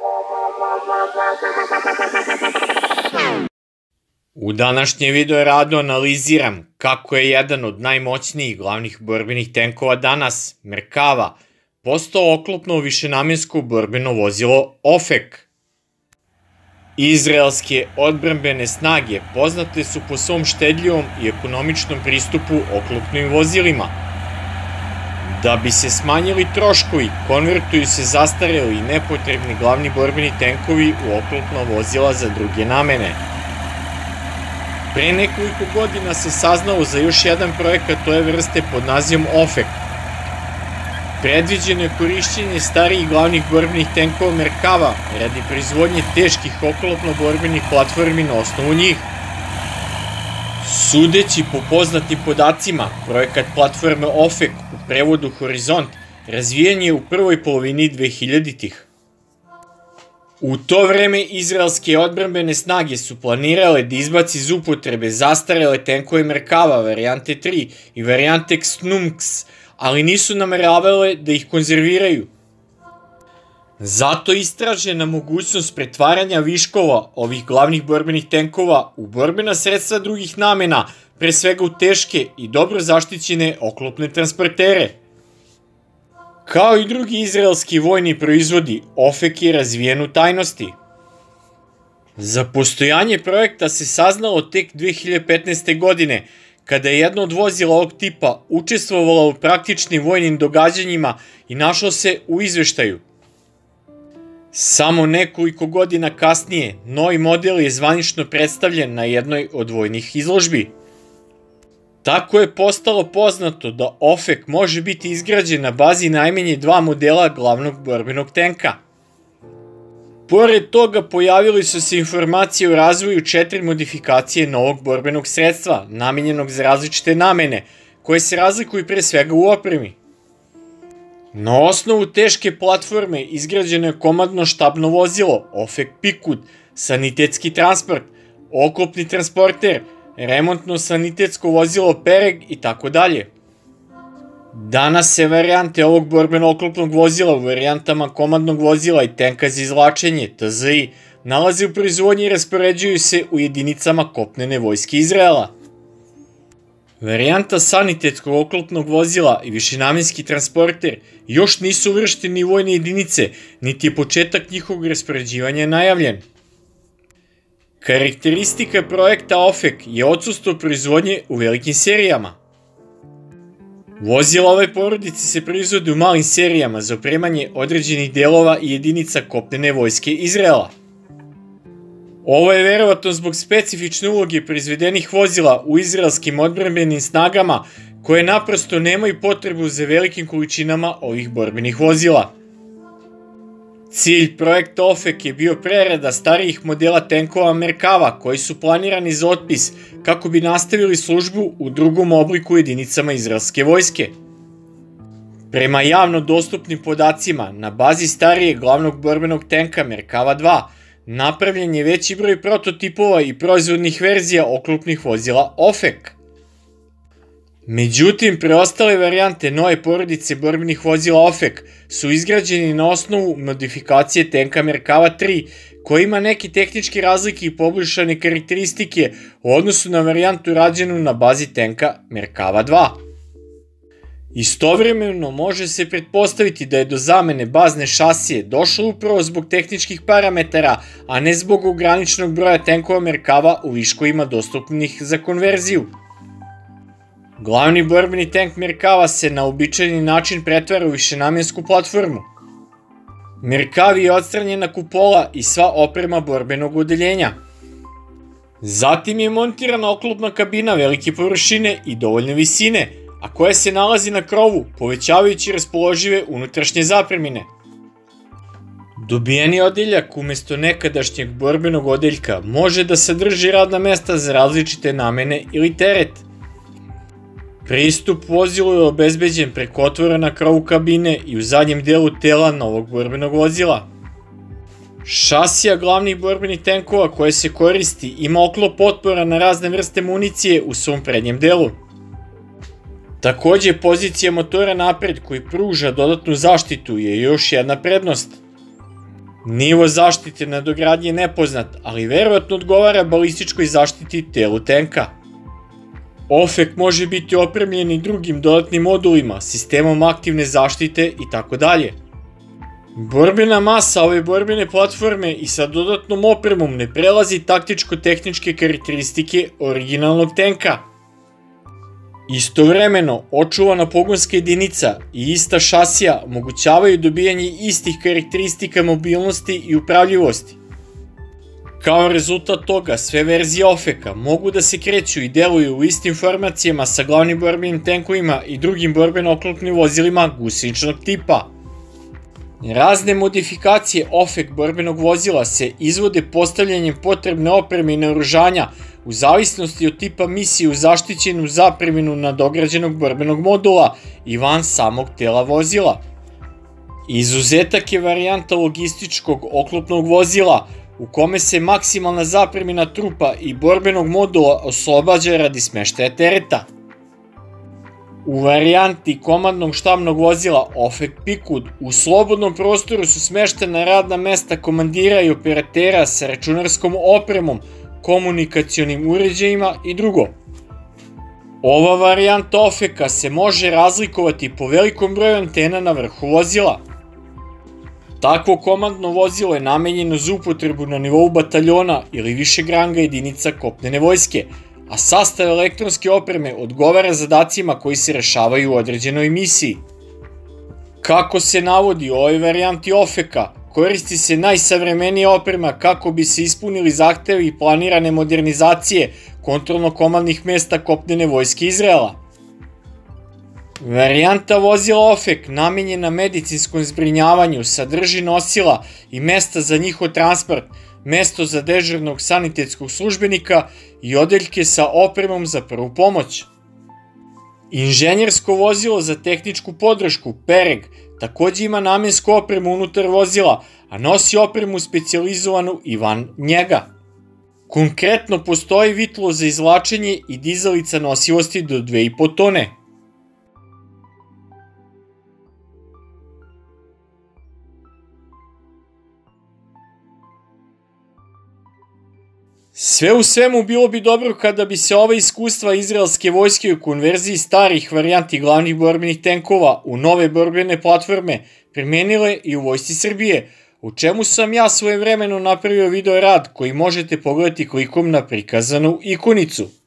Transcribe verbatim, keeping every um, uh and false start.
U današnjem video radu analiziram kako je jedan od najmoćnijih glavnih borbenih tenkova danas, Merkava, postao oklopno višenamensko borbeno vozilo O F E K. Izraelske odbrambene snage poznate su po svom štedljivom i ekonomičnom pristupu oklopnim vozilima. Da bi se smanjili troškovi, konvertuju se zastareli i nepotrebni glavni borbeni tenkovi u oklopna vozila za druge namene. Pre nekoliko godina se saznalo za još jedan projekat ove vrste pod nazivom O F E K. Predviđeno je korišćenje starijih glavnih borbenih tenkova Merkava radi proizvodnje teških oklopno-borbenih platformi na osnovu njih. Sudeći po poznatim podacima, projekat platforme O F E K u prevodu Horizont razvijen je u prvoj polovini dvehiljaditih. U to vreme izraelske odbrambene snage su planirale da izbaci iz upotrebe zastarele tenkove Merkava Variante tri i Variant X N U M X, ali nisu nameravale da ih konzerviraju. Zato istražena mogućnost pretvaranja viškova ovih glavnih borbenih tenkova u borbena sredstva drugih namena, pre svega u teške i dobro zaštićene oklopne transportere. Kao i drugi izraelski vojni proizvodi, O F E K je razvijen u tajnosti. Za postojanje projekta se saznalo tek dve hiljade petnaeste. godine, kada je jedno od vozila ovog tipa učestvovalo u praktičnim vojnim događanjima i našlo se u izveštaju. Samo nekoliko godina kasnije, novi model je zvanično predstavljen na jednoj od vojnih izložbi. Tako je postalo poznato da O F E K može biti izgrađen na bazi najmanje dva modela glavnog borbenog tenka. Pored toga pojavili su se informacije o razvoju četiri modifikacije novog borbenog sredstva, namenjenog za različite namene, koje se razlikuju pre svega u opremi. Na osnovu teške platforme izgrađeno je komandno štabno vozilo, O F E K Pikud, sanitetski transport, oklopni transporter, remontno sanitetsko vozilo Pereg i tako dalje. Danas se varijante ovog borbeno-oklopnog vozila u varijantama komandnog vozila i tenka za izvlačenje, T Z I, nalaze u proizvodnji i raspoređuju se u jedinicama kopnene vojske Izraela. Varijanta sanitetskog oklopnog vozila i višenamenski transporter još nisu uvršteni u vojne jedinice, niti je početak njihovog raspoređivanja najavljen. Karakteristika projekta O F E K je odsustvo proizvodnje u velikim serijama. Vozila ove porodice se proizvode u malim serijama za opremanje određenih delova i jedinica kopnene vojske Izraela. Ovo je verovatno zbog specifične uloge proizvedenih vozila u izraelskim odbrambenim snagama koje naprosto nemaju potrebu za velikim količinama ovih borbenih vozila. Cilj projekta O F E K je bio prerada starijih modela tenkova Merkava koji su planirani za otpis kako bi nastavili službu u drugom obliku jedinicama izraelske vojske. Prema javno dostupnim podacima, na bazi starijeg glavnog borbenog tenka Merkava dva napravljen je veći broj prototipova i proizvodnih verzija oklopnih vozila O F E K. Međutim, preostale varijante nove porodice borbenih vozila O F E K su izgrađeni na osnovu modifikacije tenka Merkava tri, koja ima neke tehničke razlike i poboljšane karakteristike u odnosu na varijantu rađenu na bazi tenka Merkava dva. Istovremeno može se pretpostaviti da je do zamene bazne šasije došlo upravo zbog tehničkih parametara, a ne zbog ograničenog broja tenkova Merkava u viškovima dostupnih za konverziju. Glavni borbeni tenk Merkava se na uobičajeni način pretvara u višenamensku platformu. Merkavi je odstranjena kupola i sva oprema borbenog odeljenja. Zatim je montirana oklopna kabina velike površine i dovoljne visine, a koja se nalazi na krovu, povećavajući raspoložive unutrašnje zapremine. Dobijeni odeljak umesto nekadašnjeg borbenog odeljka može da sadrži radna mesta za različite namene ili teret. Pristup vozilu je obezbeđen preko otvora na krovu kabine i u zadnjem delu tela novog borbenog vozila. Šasija glavnih borbenih tenkova koje se koristi ima oklop otpora na razne vrste municije u svom prednjem delu. Takođe, pozicija motora napred koji pruža dodatnu zaštitu je još jedna prednost. Nivo zaštite nadogradnje je nepoznat, ali verovatno odgovara balističkoj zaštiti telu tenka. O F E K može biti opremljen i drugim dodatnim modulima, sistemom aktivne zaštite itd. Borbena masa ove borbene platforme i sa dodatnom opremom ne prelazi taktičko-tehničke karakteristike originalnog tenka. Istovremeno, očuvana pogonska jedinica i ista šasija omogućavaju dobijanje istih karakteristika mobilnosti i upravljivosti. Kao rezultat toga, sve verzije O F E K-a mogu da se kreću i deluju u istim formacijama sa glavnim borbenim tenkovima i drugim borbeno-oklopnim vozilima guseničnog tipa. Razne modifikacije O F E K borbenog vozila se izvode postavljanjem potrebne opreme i naoružanja u zavisnosti od tipa misije u zaštićenu zapreminu nadograđenog borbenog modula i van samog tela vozila. Izuzetak je varijanta logističkog oklopnog vozila u kome se maksimalna zapremina trupa i borbenog modula oslobađa radi smeštaja tereta. U varijanti komandnog štabnog vozila O F E K Pikud u slobodnom prostoru su smeštena radna mesta komandira i operatera sa računarskom opremom, komunikacionim uređajima i drugo. Ova varijanta O F E K-a se može razlikovati po velikom broju antena na vrhu vozila. Takvo komandno vozilo je namenjeno za upotrebu na nivou bataljona ili višeg ranga jedinica kopnene vojske, a sastav elektronske opreme odgovara zadacima koji se rešavaju u određenoj misiji. Kako se navodi u ovoj varijanti O F E K-a, koristi se najsavremenija oprema kako bi se ispunili zahtevi i planirane modernizacije kontrolno-komandnih mesta kopnene vojske Izraela. Varijanta vozila O F E K namenjena medicinskom zbrinjavanju sadrži nosila i mesta za njihov transport, mesto za dežurnog sanitetskog službenika i odeljke sa opremom za prvu pomoć. Inženjersko vozilo za tehničku podršku, pereg, takođe ima namensku opremu unutar vozila, a nosi opremu specijalizovanu i van njega. Konkretno postoji vitlo za izvlačenje i dizalica nosivosti do dve i po tone. Sve u svemu bilo bi dobro kada bi se ova iskustva izraelske vojske u konverziji starih varijanti glavnih borbenih tenkova u nove borbene platforme primenile i u vojsci Srbije, u čemu sam ja svojevremeno napravio video rad koji možete pogledati klikom na prikazanu ikonicu.